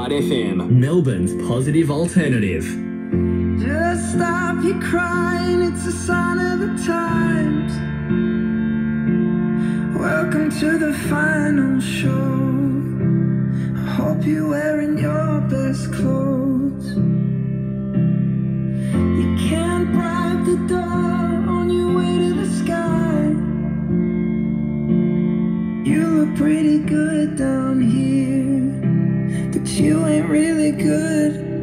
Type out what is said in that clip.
FM, Melbourne's positive alternative. Just stop your crying, it's a sign of the times. Welcome to the final show. I hope you're wearing your best clothes. You can't bribe the door on your way to the sky. You look pretty good down here, but you ain't really good